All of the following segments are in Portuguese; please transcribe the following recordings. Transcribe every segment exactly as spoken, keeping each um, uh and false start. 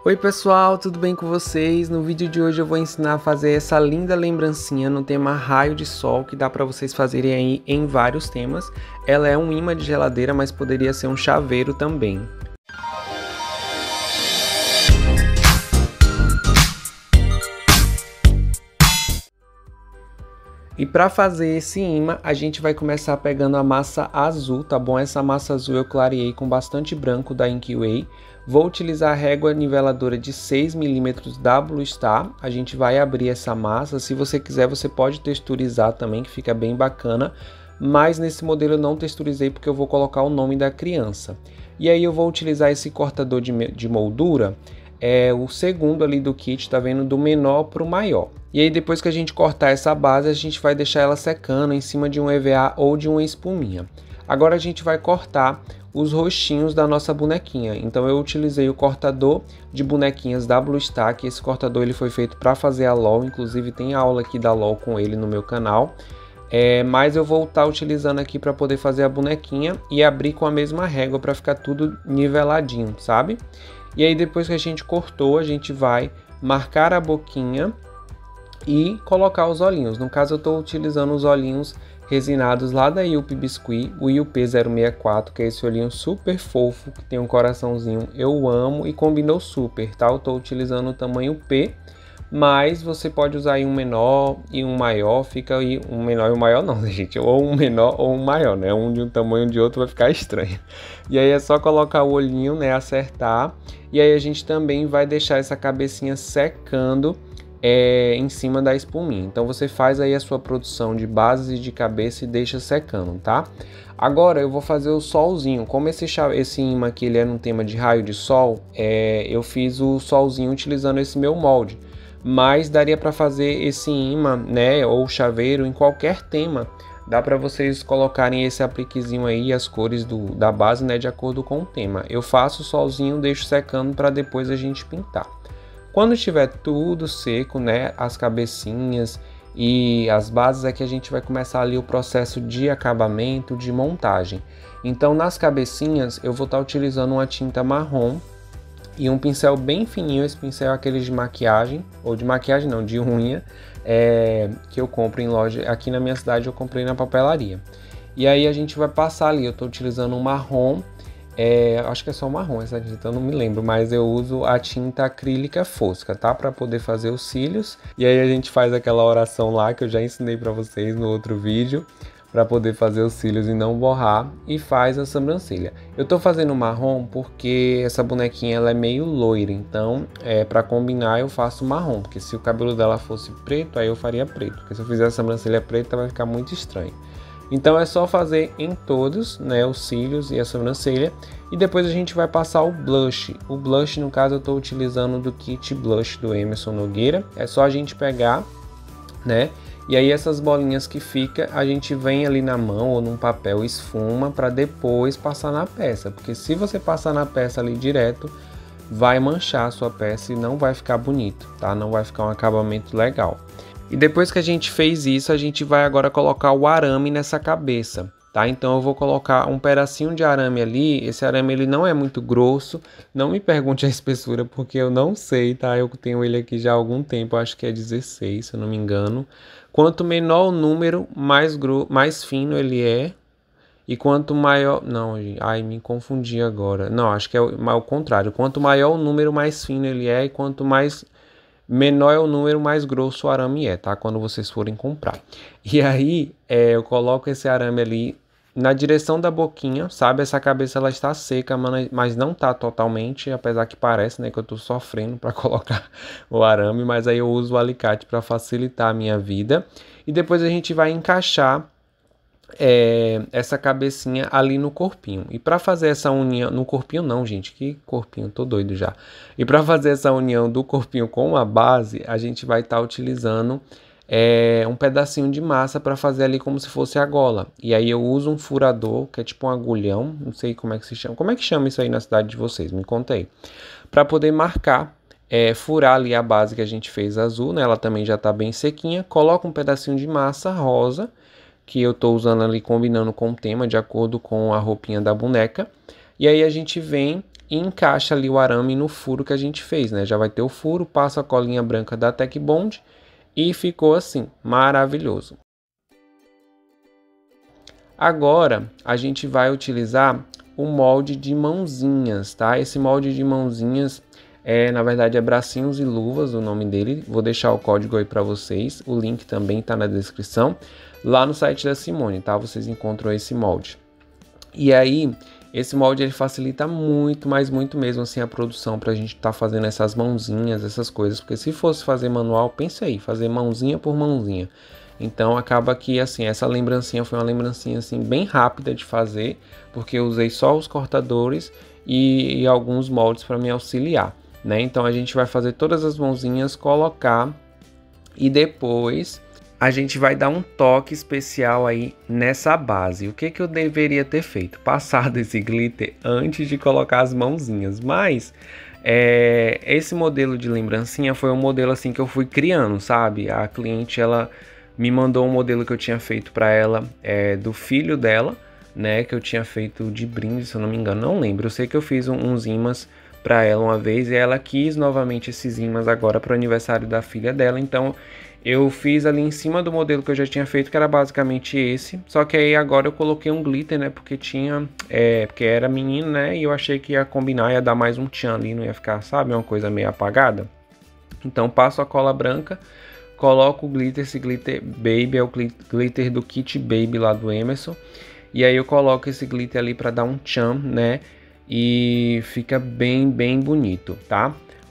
Oi pessoal, tudo bem com vocês? No vídeo de hoje eu vou ensinar a fazer essa linda lembrancinha no tema raio de sol, que dá para vocês fazerem aí em vários temas. Ela é um imã de geladeira, mas poderia ser um chaveiro também. E para fazer esse imã, a gente vai começar pegando a massa azul, tá bom? Essa massa azul eu clareei com bastante branco da Inkway. Vou utilizar a régua niveladora de seis milímetros da Blue Star. A gente vai abrir essa massa. Se você quiser, você pode texturizar também, que fica bem bacana. Mas nesse modelo eu não texturizei porque eu vou colocar o nome da criança. E aí eu vou utilizar esse cortador de, de moldura. É o segundo ali do kit, tá vendo? Do menor para o maior. E aí depois que a gente cortar essa base, a gente vai deixar ela secando em cima de um E V A ou de uma espuminha. Agora a gente vai cortar os rostinhos da nossa bonequinha. Então eu utilizei o cortador de bonequinhas da Blue Star, que esse cortador ele foi feito para fazer a LOL, inclusive tem aula aqui da LOL com ele no meu canal. É, mas eu vou estar utilizando aqui para poder fazer a bonequinha e abrir com a mesma régua para ficar tudo niveladinho, sabe? E aí depois que a gente cortou, a gente vai marcar a boquinha e colocar os olhinhos. No caso eu estou utilizando os olhinhos resinados lá da Yupi Biscuit, o I U P zero seis quatro, que é esse olhinho super fofo, que tem um coraçãozinho, eu amo e combinou super, tá? Eu estou utilizando o tamanho P, mas você pode usar aí um menor e um maior, fica aí um menor e um maior não, gente, ou um menor ou um maior, né? Um de um tamanho de outro vai ficar estranho. E aí é só colocar o olhinho, né, acertar, e aí a gente também vai deixar essa cabecinha secando É, em cima da espuminha. Então você faz aí a sua produção de bases de cabeça e deixa secando, tá? Agora eu vou fazer o solzinho. Como esse, esse imã aqui ele é no tema de raio de sol, é, eu fiz o solzinho utilizando esse meu molde. Mas daria para fazer esse imã, né, ou chaveiro em qualquer tema. Dá para vocês colocarem esse apliquezinho aí, as cores do, da base, né, de acordo com o tema. Eu faço o solzinho, deixo secando para depois a gente pintar. Quando estiver tudo seco, né, as cabecinhas e as bases, é que a gente vai começar ali o processo de acabamento, de montagem. Então nas cabecinhas eu vou estar utilizando uma tinta marrom e um pincel bem fininho. Esse pincel é aquele de maquiagem, ou de maquiagem não, de unha, é, que eu compro em loja, aqui na minha cidade eu comprei na papelaria. E aí a gente vai passar ali, eu estou utilizando um marrom. É, acho que é só marrom essa tinta, eu não me lembro, mas eu uso a tinta acrílica fosca, tá? Para poder fazer os cílios. E aí a gente faz aquela oração lá que eu já ensinei para vocês no outro vídeo, para poder fazer os cílios e não borrar, e faz a sobrancelha. Eu tô fazendo marrom porque essa bonequinha ela é meio loira, então é, para combinar eu faço marrom, porque se o cabelo dela fosse preto, aí eu faria preto, porque se eu fizer a sobrancelha preta vai ficar muito estranho. Então é só fazer em todos, né, os cílios e a sobrancelha, e depois a gente vai passar o blush. O blush, no caso, eu estou utilizando do kit blush do Emerson Nogueira. É só a gente pegar, né, e aí essas bolinhas que fica, a gente vem ali na mão ou num papel esfuma para depois passar na peça, porque se você passar na peça ali direto, vai manchar a sua peça e não vai ficar bonito, tá? Não vai ficar um acabamento legal. E depois que a gente fez isso, a gente vai agora colocar o arame nessa cabeça, tá? Então eu vou colocar um pedacinho de arame ali. Esse arame ele não é muito grosso, não me pergunte a espessura porque eu não sei, tá? Eu tenho ele aqui já há algum tempo, acho que é dezesseis, se eu não me engano. Quanto menor o número, mais, gro... mais fino ele é. E quanto maior... Não, gente, ai, me confundi agora. Não, acho que é o, o contrário. Quanto maior o número, mais fino ele é, e quanto mais... menor é o número, mais grosso o arame é, tá? Quando vocês forem comprar. E aí, é, eu coloco esse arame ali na direção da boquinha, sabe? Essa cabeça, ela está seca, mas não tá totalmente, apesar que parece, né? Que eu tô sofrendo para colocar o arame, mas aí eu uso o alicate para facilitar a minha vida. E depois a gente vai encaixar É, essa cabecinha ali no corpinho. E para fazer essa união no corpinho não, gente, que corpinho, tô doido já. E para fazer essa união do corpinho com a base, a gente vai estar tá utilizando é, um pedacinho de massa para fazer ali como se fosse a gola. E aí eu uso um furador, que é tipo um agulhão, não sei como é que se chama. Como é que chama isso aí na cidade de vocês? Me conta aí. Para poder marcar, é, furar ali a base que a gente fez azul, né? Ela também já tá bem sequinha. Coloca um pedacinho de massa rosa, que eu tô usando ali, combinando com o tema, de acordo com a roupinha da boneca. E aí a gente vem e encaixa ali o arame no furo que a gente fez, né? Já vai ter o furo, passa a colinha branca da Tec Bond e ficou assim, maravilhoso. Agora, a gente vai utilizar o molde de mãozinhas, tá? Esse molde de mãozinhas, é, na verdade, é bracinhos e luvas, o nome dele. Vou deixar o código aí para vocês. O link também tá na descrição. Lá no site da Simone, tá? Vocês encontram esse molde. E aí, esse molde ele facilita muito, mas muito mesmo assim a produção pra gente estar tá fazendo essas mãozinhas, essas coisas. Porque se fosse fazer manual, pensa aí, fazer mãozinha por mãozinha. Então acaba que assim, essa lembrancinha foi uma lembrancinha assim bem rápida de fazer, porque eu usei só os cortadores e, e alguns moldes para me auxiliar, né? Então a gente vai fazer todas as mãozinhas, colocar e depois a gente vai dar um toque especial aí nessa base. O que que eu deveria ter feito? Passado esse glitter antes de colocar as mãozinhas, mas é, esse modelo de lembrancinha foi um modelo assim que eu fui criando, sabe? A cliente ela me mandou um modelo que eu tinha feito para ela, é, do filho dela, né? Que eu tinha feito de brinde, se eu não me engano, não lembro. Eu sei que eu fiz um, uns imãs para ela uma vez e ela quis novamente esses imãs agora para o aniversário da filha dela. Então eu fiz ali em cima do modelo que eu já tinha feito, que era basicamente esse. Só que aí agora eu coloquei um glitter, né? Porque tinha, é, porque era menino, né? E eu achei que ia combinar, ia dar mais um tchan ali, não ia ficar, sabe, uma coisa meio apagada. Então passo a cola branca. Coloco o glitter, esse glitter Baby é o glitter do Kit Baby lá do Emerson. E aí eu coloco esse glitter ali para dar um tchan, né? E fica bem, bem bonito, tá?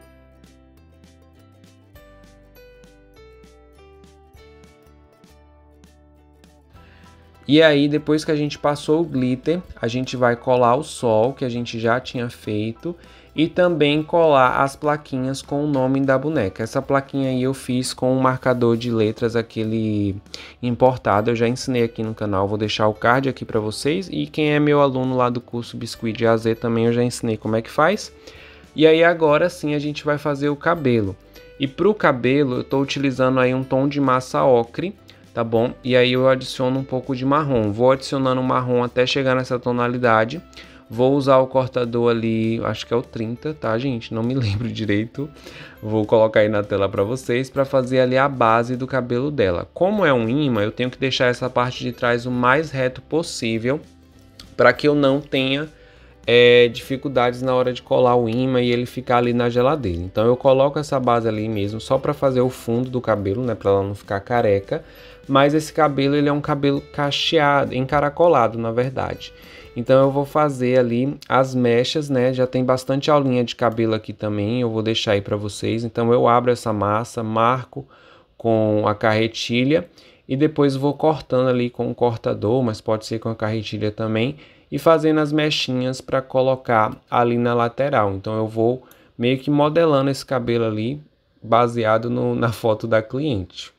E aí, depois que a gente passou o glitter, a gente vai colar o sol, que a gente já tinha feito, e também colar as plaquinhas com o nome da boneca. Essa plaquinha aí eu fiz com um marcador de letras, aquele importado, eu já ensinei aqui no canal, vou deixar o card aqui para vocês. E quem é meu aluno lá do curso Biscuit de A a Z também eu já ensinei como é que faz. E aí agora sim a gente vai fazer o cabelo. E para o cabelo eu estou utilizando aí um tom de massa ocre, tá bom? E aí eu adiciono um pouco de marrom. Vou adicionando marrom até chegar nessa tonalidade. Vou usar o cortador ali, acho que é o trinta, tá, gente? Não me lembro direito. Vou colocar aí na tela para vocês para fazer ali a base do cabelo dela. Como é um imã, eu tenho que deixar essa parte de trás o mais reto possível para que eu não tenha é, dificuldades na hora de colar o imã e ele ficar ali na geladeira. Então eu coloco essa base ali mesmo só para fazer o fundo do cabelo, né, para ela não ficar careca. Mas esse cabelo ele é um cabelo cacheado, encaracolado, na verdade. Então eu vou fazer ali as mechas, né? Já tem bastante aulinha de cabelo aqui também, eu vou deixar aí para vocês. Então eu abro essa massa, marco com a carretilha e depois vou cortando ali com o cortador, mas pode ser com a carretilha também, e fazendo as mechinhas para colocar ali na lateral. Então eu vou meio que modelando esse cabelo ali, baseado no, na foto da cliente.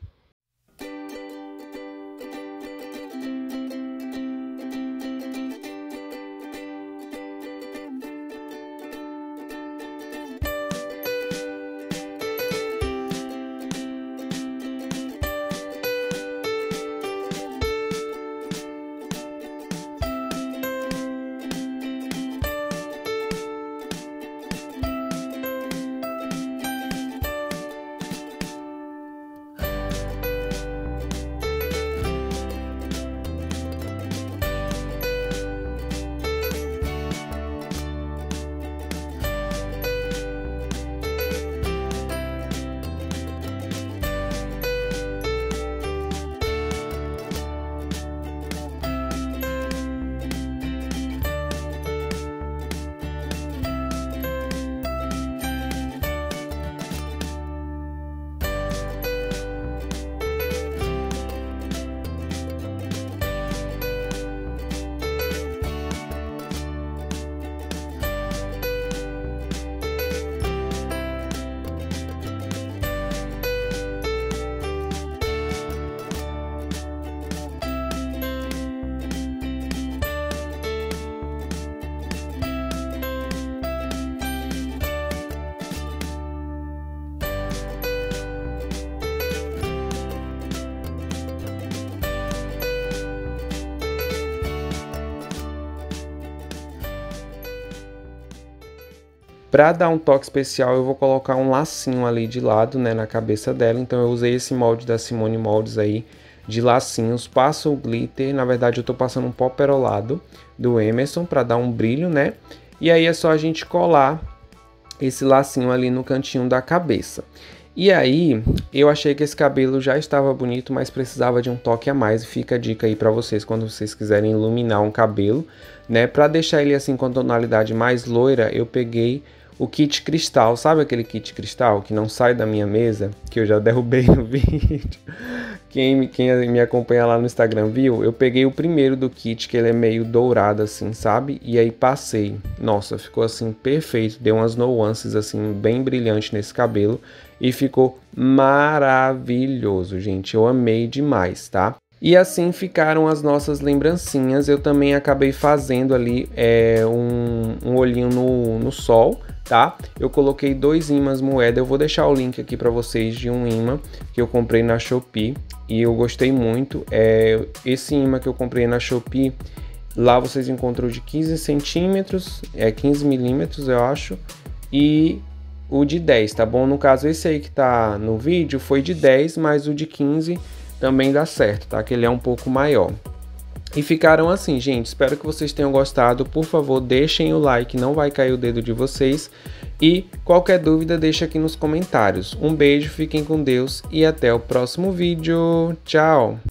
Para dar um toque especial, eu vou colocar um lacinho ali de lado, né, na cabeça dela. Então eu usei esse molde da Simone Moldes aí, de lacinhos. Passo o glitter, na verdade eu tô passando um pó perolado do Emerson para dar um brilho, né? E aí é só a gente colar esse lacinho ali no cantinho da cabeça. E aí, eu achei que esse cabelo já estava bonito, mas precisava de um toque a mais. Fica a dica aí para vocês quando vocês quiserem iluminar um cabelo, né? Para deixar ele assim com tonalidade mais loira, eu peguei o kit cristal. Sabe aquele kit cristal que não sai da minha mesa, que eu já derrubei no vídeo? Quem, quem me acompanha lá no Instagram viu? Eu peguei o primeiro do kit, que ele é meio dourado assim, sabe? E aí passei. Nossa, ficou assim perfeito. Deu umas nuances assim bem brilhantes nesse cabelo. E ficou maravilhoso, gente. Eu amei demais, tá? E assim ficaram as nossas lembrancinhas. Eu também acabei fazendo ali é, um, um olhinho no, no sol, tá? Eu coloquei dois imãs moeda. Eu vou deixar o link aqui para vocês de um imã que eu comprei na Shopee. E eu gostei muito. É, esse imã que eu comprei na Shopee, lá vocês encontram de quinze centímetros, é quinze milímetros eu acho. E o de dez, tá bom? No caso, esse aí que tá no vídeo foi de dez, mas o de quinze também dá certo, tá? Que ele é um pouco maior. E ficaram assim, gente. Espero que vocês tenham gostado. Por favor, deixem o like, não vai cair o dedo de vocês. E qualquer dúvida, deixa aqui nos comentários. Um beijo, fiquem com Deus e até o próximo vídeo. Tchau!